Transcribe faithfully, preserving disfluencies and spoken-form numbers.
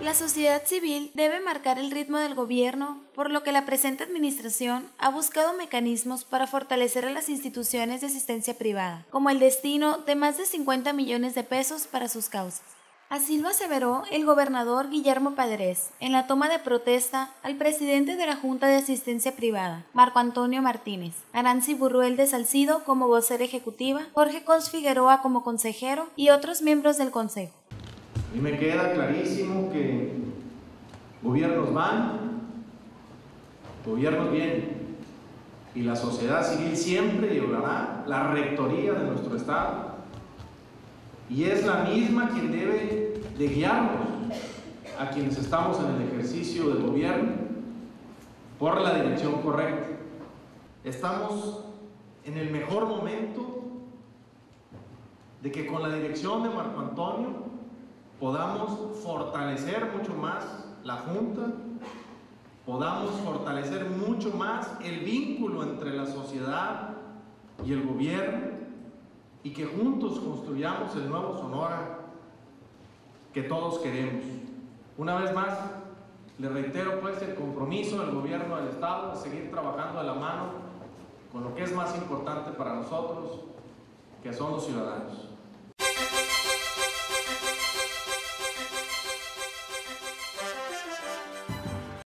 La sociedad civil debe marcar el ritmo del gobierno, por lo que la presente administración ha buscado mecanismos para fortalecer a las instituciones de asistencia privada, como el destino de más de cincuenta millones de pesos para sus causas. Así lo aseveró el gobernador Guillermo Padres en la toma de protesta al presidente de la Junta de Asistencia Privada, Marco Antonio Martínez, Aranzi Burruel de Salcido como vocera ejecutiva, Jorge Cons Figueroa como consejero y otros miembros del consejo. A mí me queda clarísimo que gobiernos van, gobiernos vienen, y la sociedad civil siempre llevará la rectoría de nuestro Estado, y es la misma quien debe de guiarnos a quienes estamos en el ejercicio del gobierno por la dirección correcta. Estamos en el mejor momento de que con la dirección de Marco Antonio podamos fortalecer mucho más la Junta, podamos fortalecer mucho más el vínculo entre la sociedad y el gobierno y que juntos construyamos el nuevo Sonora que todos queremos. Una vez más, le reitero pues el compromiso del gobierno del Estado de seguir trabajando de la mano con lo que es más importante para nosotros, que son los ciudadanos.